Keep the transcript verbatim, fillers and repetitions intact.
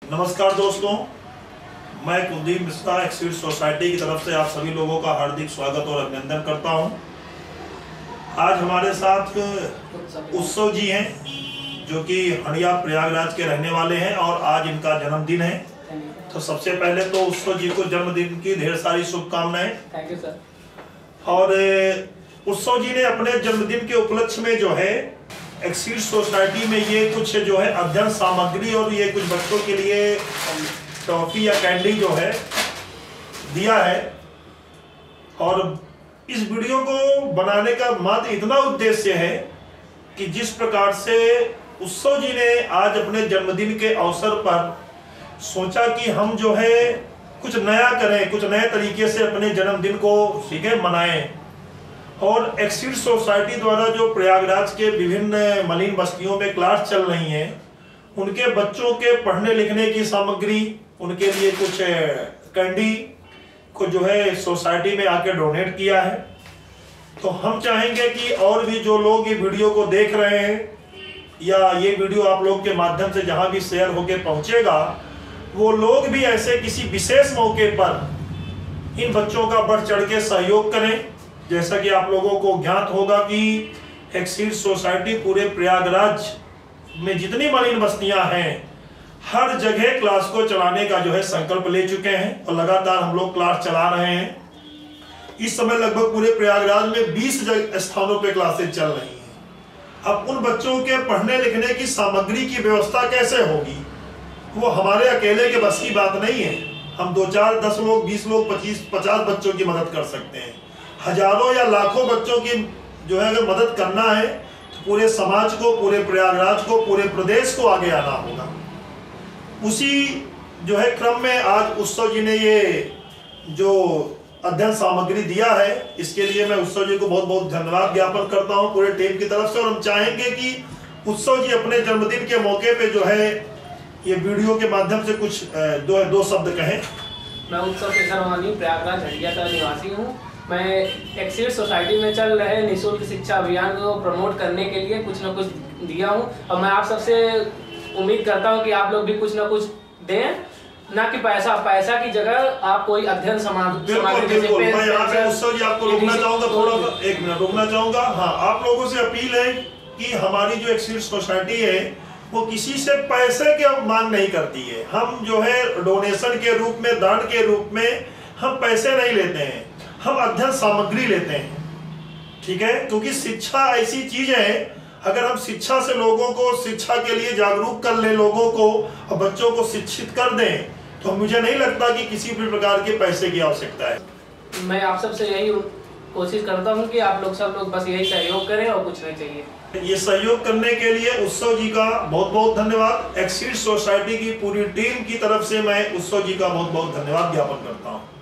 नमस्कार दोस्तों, मैं कुलदीप मिश्रा एक्सीड सोसाइटी की तरफ से आप सभी लोगों का हार्दिक स्वागत और अभिनंदन करता हूं। आज हमारे साथ उत्सव जी हैं जो कि हंडिया प्रयागराज के रहने वाले हैं और आज इनका जन्मदिन है। तो सबसे पहले तो उत्सव जी को जन्मदिन की ढेर सारी शुभकामनाएं। Thank you sir. और उत्सव जी ने अपने जन्मदिन के उपलक्ष्य में जो है एक्सीड सोसाइटी में ये कुछ जो है अध्ययन सामग्री और ये कुछ बच्चों के लिए टॉफी या कैंडी जो है दिया है। और इस वीडियो को बनाने का मात्र इतना उद्देश्य है कि जिस प्रकार से उत्सव जी ने आज अपने जन्मदिन के अवसर पर सोचा कि हम जो है कुछ नया करें, कुछ नए तरीके से अपने जन्मदिन को ठीक है मनाएं। और एक्सीड सोसाइटी द्वारा जो प्रयागराज के विभिन्न मलिन बस्तियों में क्लास चल रही हैं, उनके बच्चों के पढ़ने लिखने की सामग्री, उनके लिए कुछ कैंडी को जो है सोसाइटी में आके डोनेट किया है। तो हम चाहेंगे कि और भी जो लोग ये वीडियो को देख रहे हैं या ये वीडियो आप लोग के माध्यम से जहां भी शेयर होके पहुंचेगा, वो लोग भी ऐसे किसी विशेष मौके पर इन बच्चों का बढ़ चढ़ के सहयोग करें। जैसा कि आप लोगों को ज्ञात होगा कि एक्सीड सोसाइटी पूरे प्रयागराज में जितनी मलिन बस्तियां हैं हर जगह क्लास को चलाने का जो है संकल्प ले चुके हैं और लगातार हम लोग क्लास चला रहे हैं। इस समय लगभग पूरे प्रयागराज में बीस स्थानों पे क्लासेज चल रही हैं। अब उन बच्चों के पढ़ने लिखने की सामग्री की व्यवस्था कैसे होगी, वो हमारे अकेले के बस की बात नहीं है। हम दो चार दस लोग, बीस लोग, पच्चीस पचास बच्चों की मदद कर सकते हैं। हजारों या लाखों बच्चों की जो है अगर मदद करना है तो पूरे समाज को, पूरे प्रयागराज को, पूरे प्रदेश को आगे आना होगा। उसी जो है क्रम में आज उत्सव जी ने ये जो अध्ययन सामग्री दिया है, इसके लिए मैं उत्सव जी को बहुत बहुत धन्यवाद ज्ञापन करता हूं पूरे टीम की तरफ से। और हम चाहेंगे कि उत्सव जी अपने जन्मदिन के मौके पे जो है ये वीडियो के माध्यम से कुछ दो दो शब्द कहें। मैं उत्सव केसरवानी प्रयागराज हंडिया का निवासी हूँ। मैं एक्सीड सोसाइटी में चल रहे निःशुल्क शिक्षा अभियान को प्रमोट करने के लिए कुछ न कुछ दिया हूँ और मैं आप सबसे उम्मीद करता हूँ कि आप लोग भी कुछ न कुछ दें, ना कि पैसा पैसा की जगह आप कोई अध्ययन सामग्री बिल्कुल मैं यहाँ पे उत्सव जी आपको रोकना चाहूंगा, थोड़ा सा एक मिनट रोकना चाहूंगा। हाँ, आप लोगों से अपील है कि हमारी जो एक्सीड सोसाइटी है वो किसी से पैसे की मांग नहीं करती है। हम जो है डोनेशन के रूप में, दान के रूप में हम पैसे नहीं लेते हैं, हम अध्ययन सामग्री लेते हैं, ठीक है। क्योंकि शिक्षा ऐसी चीज है, अगर हम शिक्षा से लोगों को शिक्षा के लिए जागरूक कर ले, लोगों को और बच्चों को शिक्षित कर दें, तो मुझे नहीं लगता कि किसी भी प्रकार के पैसे की आवश्यकता है। मैं आप सबसे यही कोशिश करता हूं कि आप लोग सब लोग बस यही सहयोग करें और कुछ नहीं चाहिए। ये सहयोग करने के लिए उत्सव जी का बहुत बहुत धन्यवाद। एक्सीड सोसाइटी की पूरी टीम की तरफ से मैं उत्सव जी का बहुत बहुत धन्यवाद ज्ञापन करता हूँ।